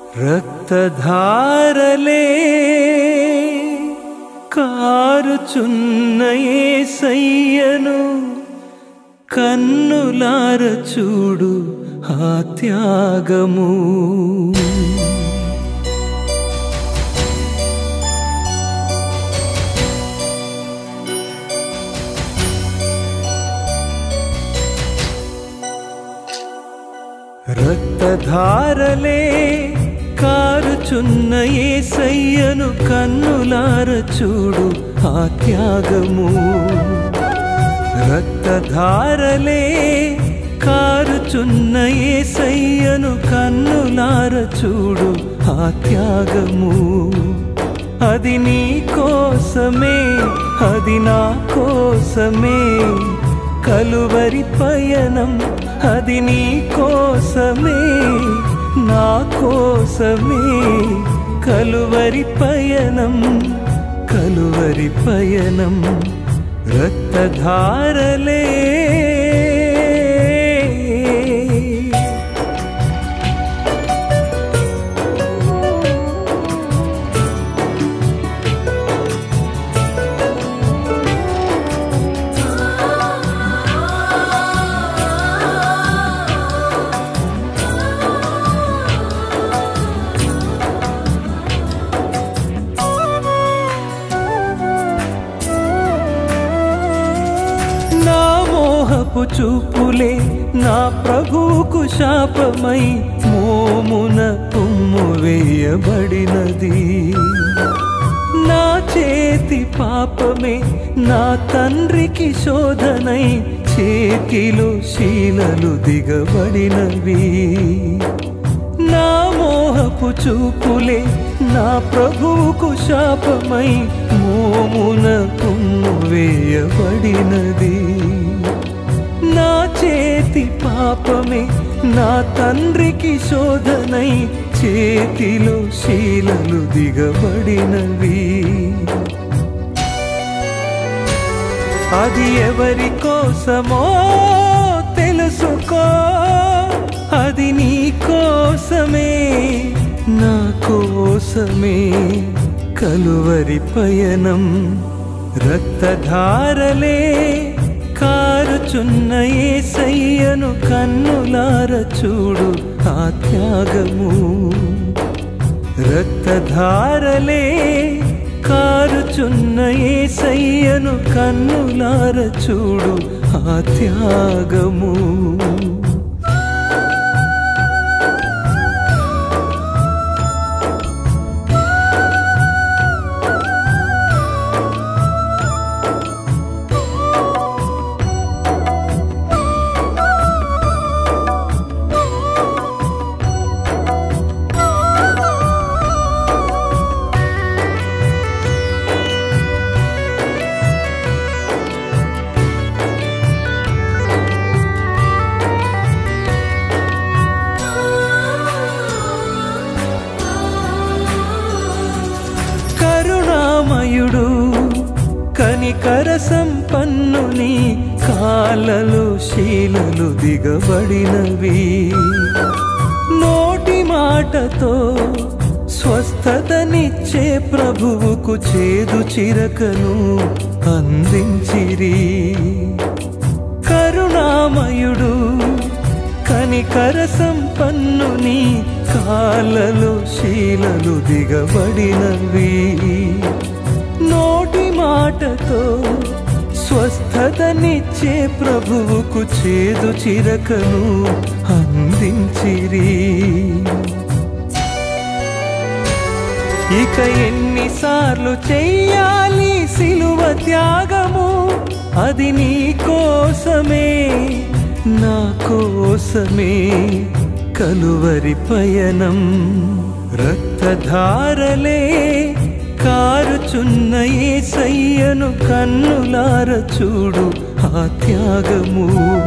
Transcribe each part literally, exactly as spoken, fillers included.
రక్తధారలే కారుచున్న యేసయ్యను కన్నులార చూడు ఆ త్యాగము. రక్తధారలే కారుచున్న యేసయ్యను కన్నులార చూడు ఆ త్యాగము. రక్తధారలే కారుచున్న యేసయ్యను కన్నులార చూడు ఆ త్యాగము. అది నీ కోసమే, అది నా కోసమే కలువరి పయనం. అది నీ కోసమే, నా కోసమే కలువరి పయనం, కలువరి పయనం. రక్తధారలే చూపులే నా ప్రభువుకు శాపమై మోమున తుమ్ము వేయబడినది. నా చేతి పాపమే నా తండ్రికి శోధనై చేతిలో శీలలు దిగబడినవి. నా మోహపు చూపులే నా ప్రభువుకు శాపమై మోమున తుమ్ము వేయబడినది. నా చేతి పాపమే నా తండ్రికి శోధనై చేతిలో శీలలు దిగబడినవి. అది ఎవరి కోసమో తెలుసుకో, అది నీ కోసమే, నా కోసమే కలువరి పయనం. రక్తధారలే కారుచున్న యేసయ్యను కన్నులార చూడు ఆ త్యాగము. రక్తధారలే కారుచున్న యేసయ్యను కన్నులార చూడు ఆ త్యాగము. కరుణామయుడు కనికర సంపన్నుని కాళ్ళలో శీలలు దిగబడినవి. నోటి మాటతో స్వస్థతనిచ్చే ప్రభువుకు చేదు చిరకను అందించిరి. కరుణామయుడు కనికర సంపన్నుని కాళ్ళలో శీలలు దిగబడినవి. నోటి మాటతో స్వస్థతనిచ్చే ప్రభువుకు చేదు చిరకను అందించిరి. ఇక ఎన్నిసార్లు చెయ్యాలి సిలువ త్యాగము, అది నీ కోసమే, నా కోసమే కలువరి పయనం. రక్తధారలే కారుచున్న యేసయ్యను కన్నులార చూడు ఆ త్యాగము.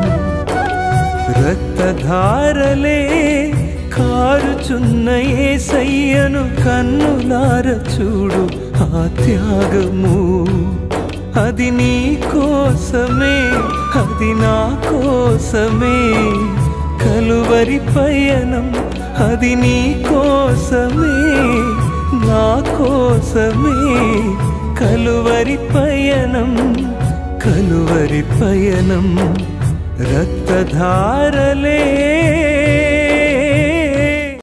రక్తధారలే కారుచున్న యేసయ్యను కన్నులార చూడు ఆ త్యాగము. అది నీ కోసమే, అది నా కోసమే కలువరి పయనం. అది నీ కోసమే, కోసమే నా కోసమే కలువరి పయనం కలువరి పయనం రక్తధారలే